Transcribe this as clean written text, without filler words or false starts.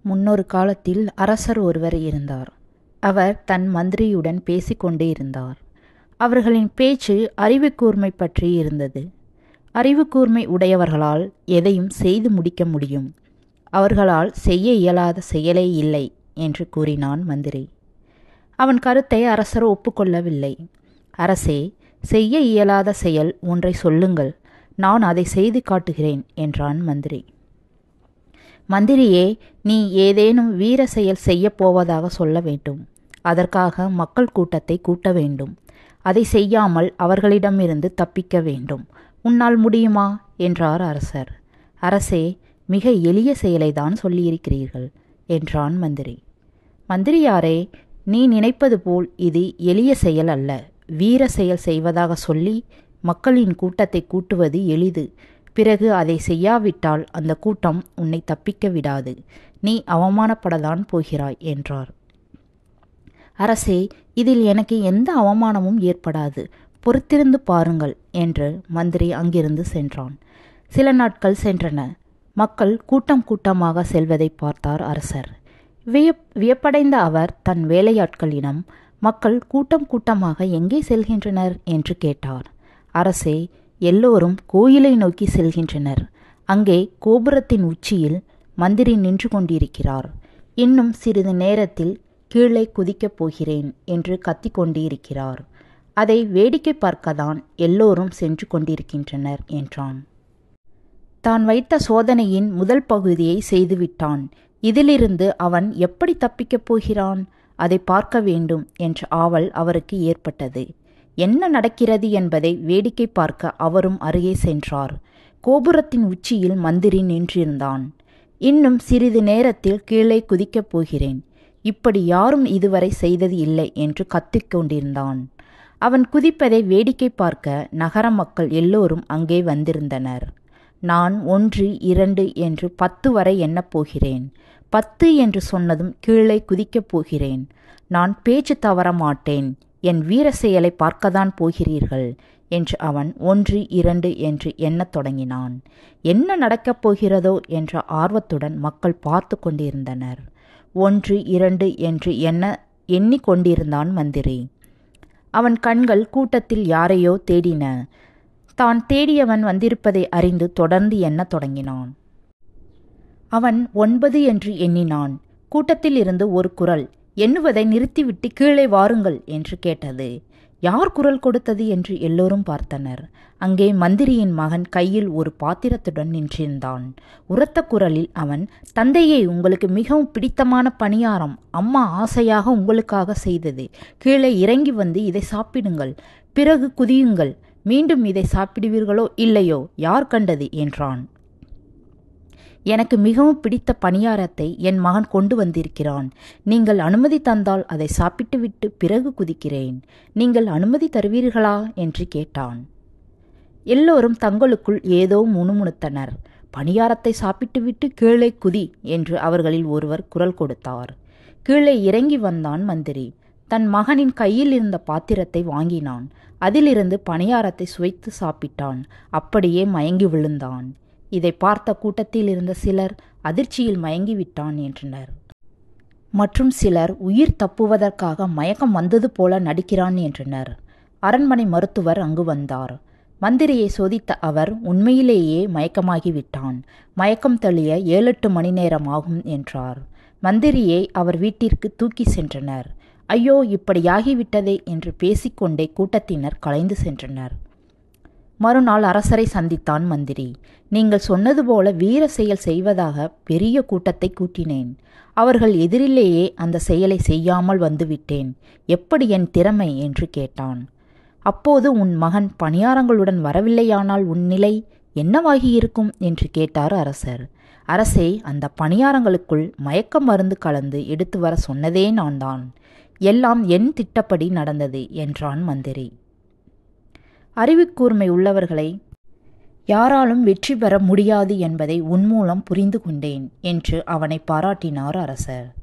முன்னொரு காலத்தில் அரசர் ஒருவர் இருந்தார். அவர் தன் மந்திரியுடன் பேசிக்கொண்டே இருந்தார். அவர்களின் பேச்சு அறிவுக்கூர்மை பற்றி இருந்தது. அறிவுக்கூர்மை உடையவர்களால் எதையும் செய்து முடிக்க முடியும். அவர்களால் செய்ய இயலாத செயலே இல்லை என்று கூறினான் மந்திரி. அவன் கருத்தை அரசர் ஒப்புக்கொள்ளவில்லை. அரசே, செய்ய இயலாத செயல் ஒன்றை சொல்லுங்கள், நான் அதை செய்து காட்டுகிறேன் என்றான் மந்திரி. மந்திரியே, நீ ஏதேனும் வீர செயல் செய்யப் போவதாக சொல்ல வேண்டும். அதற்காக மக்கள் கூட்டத்தை கூட்ட வேண்டும். அதை செய்யாமல் அவர்களிடமிருந்து தப்பிக்க வேண்டும். உன்னால் முடியுமா என்றார் அரசர். அரசே, மிக எளிய செயலைதான் சொல்லியிருக்கிறீர்கள் என்றான் மந்திரி. மந்திரியாரே, நீ நினைப்பது போல் இது எளிய செயல் அல்ல. வீர செயல் செய்வதாக சொல்லி மக்களின் கூட்டத்தை கூட்டுவது எளிது. பிறகு அதை செய்யாவிட்டால் அந்த கூட்டம் உன்னை தப்பிக்க விடாது. நீ அவமானப்படத்தான் போகிறாய் என்றார். அரசே, இதில் எனக்கு எந்த அவமானமும் ஏற்படாது. பொறுத்திருந்து பாருங்கள் என்று மந்திரி அங்கிருந்து சென்றான். சில நாட்கள் சென்றன. மக்கள் கூட்டம் கூட்டமாக செல்வதை பார்த்தார் அரசர். வியப்படைந்த அவர் தன் வேலையாட்களிடம், மக்கள் கூட்டம் கூட்டமாக எங்கே செல்கின்றனர் என்று கேட்டார். அரசே, எல்லோரும் கோயிலை நோக்கி செல்கின்றனர். அங்கே கோபுரத்தின் உச்சியில் மந்திரி நின்று கொண்டிருக்கிறார். இன்னும் சிறிது நேரத்தில் கீழே குதிக்கப் போகிறேன் என்று கத்திக்கொண்டிருக்கிறார். அதை வேடிக்கை பார்க்கத்தான் எல்லோரும் சென்று கொண்டிருக்கின்றனர் என்றான். தான் வைத்த சோதனையின் முதல் பகுதியை செய்துவிட்டான். இதிலிருந்து அவன் எப்படி தப்பிக்கப் போகிறான்? அதை பார்க்க வேண்டும் என்ற ஆவல் அவருக்கு ஏற்பட்டது. என்ன நடக்கிறது என்பதை வேடிக்கை பார்க்க அவரும் அருகே சென்றார். கோபுரத்தின் உச்சியில் மந்திரி நின்றிருந்தான். இன்னும் சிறிது நேரத்தில் கீழே குதிக்கப் போகிறேன். இப்படி யாரும் இதுவரை செய்தது இல்லை என்று கத்திக்கொண்டிருந்தான். அவன் குதிப்பதை வேடிக்கை பார்க்க நகர மக்கள் எல்லோரும் அங்கே வந்திருந்தனர். நான் 1, 2 என்று 10 வரை எண்ணப் போகிறேன். 10 என்று சொன்னதும் கீழே குதிக்கப் போகிறேன். நான் பேச்சு தவற மாட்டேன். என் வீர செயலை பார்க்கத்தான் போகிறீர்கள் என்று அவன் 1, 2 என்று எண்ணத் தொடங்கினான். என்ன நடக்கப் போகிறதோ என்ற ஆர்வத்துடன் மக்கள் பார்த்து கொண்டிருந்தனர். 1, 2 என்று எண்ணிக்கொண்டிருந்தான் மந்திரி. அவன் கண்கள் கூட்டத்தில் யாரையோ தேடின. தான் தேடியவன் வந்திருப்பதை அறிந்து தொடர்ந்து எண்ணத் தொடங்கினான். அவன் 9 என்று எண்ணினான். கூட்டத்தில் இருந்து ஒரு குரல், எண்ணுவதை நிறுத்திவிட்டு கீழே வாருங்கள் என்று கேட்டது. யார் குரல் கொடுத்தது என்று எல்லோரும் பார்த்தனர். அங்கே மந்திரியின் மகன் கையில் ஒரு பாத்திரத்துடன் நின்றிருந்தான். உரத்த குரலில் அவன், தந்தையே, உங்களுக்கு மிகவும் பிடித்தமான பணியாரம் அம்மா ஆசையாக உங்களுக்காக செய்தது. கீழே இறங்கி வந்து இதை சாப்பிடுங்கள். பிறகு குதியுங்கள். மீண்டும் இதை சாப்பிடுவீர்களோ இல்லையோ யார் கண்டது என்றான். எனக்கு மிகவும் பிடித்த பணியாரத்தை என் மகன் கொண்டு வந்திருக்கிறான். நீங்கள் அனுமதி தந்தால் அதை சாப்பிட்டுவிட்டு பிறகு குதிக்கிறேன். நீங்கள் அனுமதி தருவீர்களா என்று கேட்டான். எல்லோரும் தங்களுக்குள் ஏதோ முணுமுணுத்தனர். பணியாரத்தை சாப்பிட்டுவிட்டு கீழே குதி என்று அவர்களில் ஒருவர் குரல் கொடுத்தார். கீழே இறங்கி வந்தான் மந்திரி. தன் மகனின் கையில் இருந்த பாத்திரத்தை வாங்கினான். அதிலிருந்து பணியாரத்தை சுவைத்து சாப்பிட்டான். அப்படியே மயங்கி விழுந்தான். இதை பார்த்த கூட்டத்தில் இருந்த சிலர் அதிர்ச்சியில் மயங்கிவிட்டான் என்றனர். மற்றும் சிலர் உயிர் தப்புவதற்காக மயக்கம் வந்தது போல நடிக்கிறான் என்றனர். அரண்மனை மருத்துவர் அங்கு வந்தார். மந்திரியை சோதித்த அவர் உண்மையிலேயே மயக்கமாகிவிட்டான். மயக்கம் தெளிய 7-8 மணி நேரம் ஆகும் என்றார். மந்திரியை அவர் வீட்டிற்கு தூக்கி சென்றனர். ஐயோ, இப்படியாகிவிட்டதே என்று பேசிக்கொண்டே கூட்டத்தினர் கலைந்து சென்றனர். மறுநாள் அரசரை சந்தித்தான் மந்திரி. நீங்கள் சொன்னது போல வீர செயல் செய்வதாக பெரிய கூட்டத்தை கூட்டினேன். அவர்கள் எதிரிலேயே அந்த செயலை செய்யாமல் வந்துவிட்டேன். எப்படி என் திறமை என்று கேட்டான். அப்போது உன் மகன் பணியாரங்களுடன் வரவில்லையானால் உன் நிலை என்னவாகியிருக்கும் என்று கேட்டார் அரசர். அரசே, அந்த பணியாரங்களுக்குள் மயக்க மருந்து கலந்து எடுத்து வர சொன்னதே நான்தான். எல்லாம் என் திட்டப்படி நடந்தது என்றான் மந்திரி. அறிவுக்கூர்மை உள்ளவர்களை யாராலும் வெற்றி பெற முடியாது என்பதை உன் மூலம் புரிந்து கொண்டேன் என்று அவனை பாராட்டினார் அரசர்.